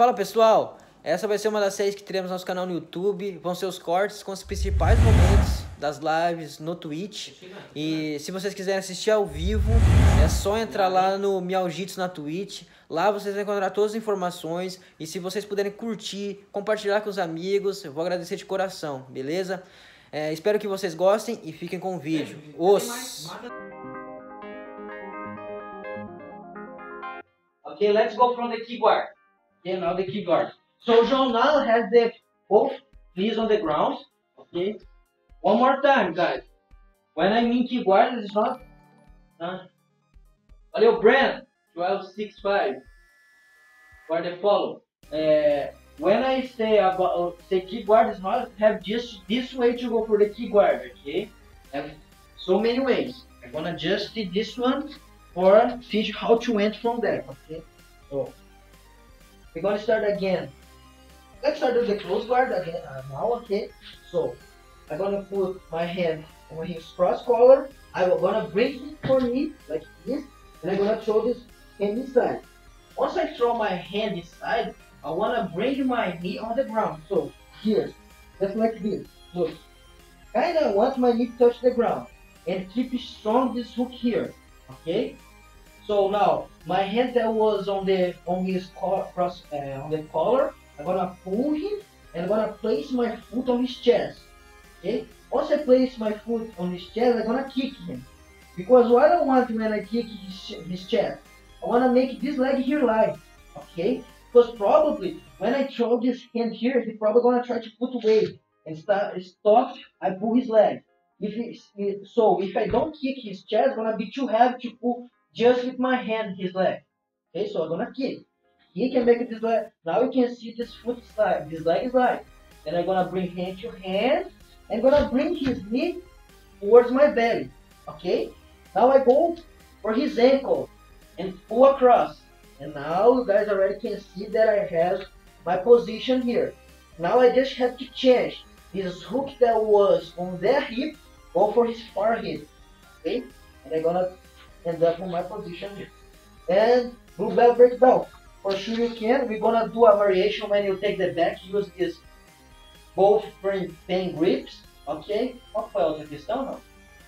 Fala pessoal, essa vai ser uma das séries que teremos no nosso canal no YouTube. Vão ser os cortes com os principais momentos das lives no Twitch. E se vocês quiserem assistir ao vivo, é só entrar lá no Miaujitsu na Twitch. Lá vocês vão encontrar todas as informações. E se vocês puderem curtir, compartilhar com os amigos, eu vou agradecer de coração, beleza? Espero que vocês gostem e fiquem com o vídeo. Okay, let's go from the key guard. Okay, now the key guard. So João now has the both knees on the ground. Okay, one more time, guys. When I mean key guard, it's not. Valeu, Brand 1265 for the follow. When I say about the key guard, is not have just this way to go for the key guard. Okay, have so many ways. I'm gonna just do this one for teach how to enter from there. Okay, so we're gonna start again. Let's start with the close guard again now. Okay, so I'm gonna put my hand on his cross collar. I'm gonna bring it for me like this, and I'm gonna throw this hand inside. Once I throw my hand inside, I wanna bring my knee on the ground. So here, just like this. Look, kinda want my knee to touch the ground, and keep strong this hook here. Okay. So now my hand that was on his on the collar, I'm gonna pull him and I'm gonna place my foot on his chest. Okay. Once I place my foot on his chest, I'm gonna kick him. Because what I don't want when I kick his chest, I wanna make this leg here live. Okay. Because probably when I throw this hand here, he's probably gonna try to put weight and stop. I pull his leg. If I don't kick his chest, it's gonna be too heavy to pull just with my hand his leg. Okay, so I'm gonna kick. He can make this leg. Now you can see this foot slide. This leg is live. Then I'm gonna bring hand to hand. I'm gonna bring his knee towards my belly. Okay. Now I go for his ankle and pull across. And now you guys already can see that I have my position here. Now I just have to change his hook that was on their hip, go for his far hip. Okay, and I'm gonna end up on my position here. And blue belt breakdown. For sure you can. We're gonna do a variation when you take the back, use this both pain grips. Ok? Qual foi a outra questão, não?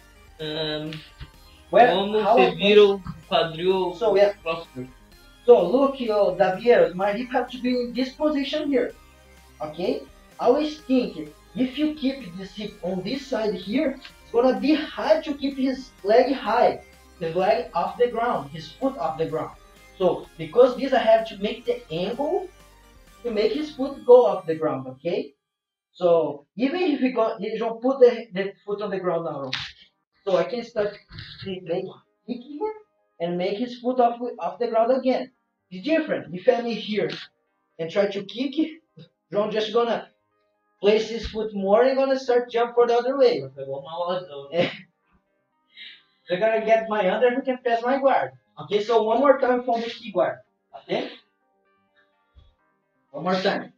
Como você vira o quadril? So yeah. So look, Daviero, my hip have to be in this position here. Okay? I always think if you keep this hip on this side here, it's gonna be hard to keep his leg high, his leg off the ground, his foot off the ground. So because this, I have to make the angle to make his foot go off the ground. Okay? So even if he don't put the foot on the ground now, so I can start kicking him and make his foot off the ground again. It's different. If I'm here and try to kick it, João just gonna place his foot more and gonna start jump for the other way. They're gonna get my under who can pass my guard. Okay, so one more time from the key guard. Okay? One more time.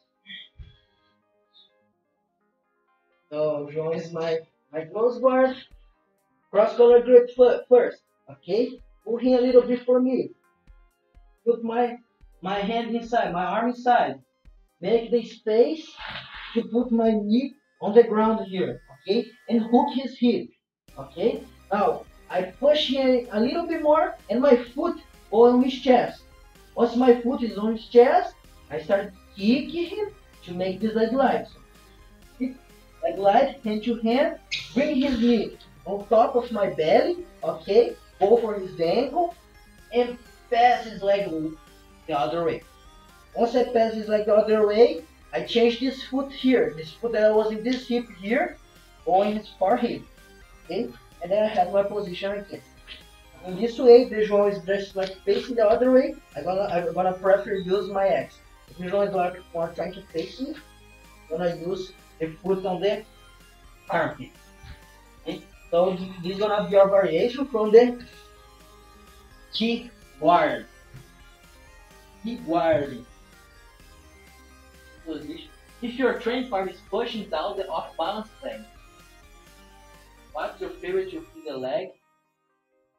So João is my close guard. Cross collar grip first. Okay? Pull him a little bit for me. Put my hand inside, my arm inside. Make the space to put my knee on the ground here. Okay? And hook his hip. Okay? Now, I push him a little bit more and my foot on his chest. Once my foot is on his chest, I start kicking him to make this leg light. So, leg light, hand to hand, bring his knee on top of my belly. Okay? Go for his ankle and pass his leg the other way. Once I pass his leg the other way, I change this foot here. This foot that was in this hip here, going his far hip. Okay? And then I have my position again. In this way, the João is just like facing the other way. I'm gonna prefer use my axe. If the João is like more trying to face me, I'm gonna use the foot on the armpit. Okay? So this is gonna be a variation from the key guard. Key guard position. If your training partner is pushing down the off balance leg, what's your favorite to feel the leg?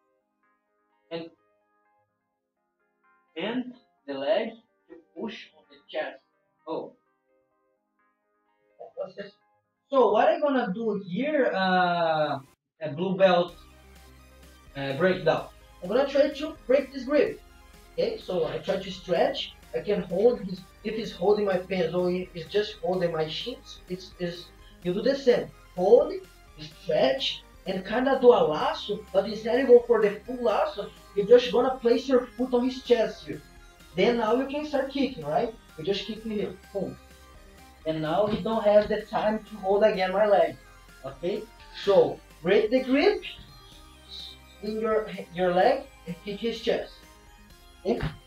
And bend the leg to push on So what I'm gonna do here, a blue belt breakdown. I'm gonna try to break this grip. Okay, so I try to stretch. I can hold his, if he's holding my pants or if he's just holding my shins, you do the same. Hold, stretch, and kind of do a lasso, but instead you go for the full lasso, you're just gonna place your foot on his chest here. Then now you can start kicking, right? You just kick me here, boom. And now he don't have the time to hold again my leg. Okay? So break the grip in your leg and kick his chest. Okay?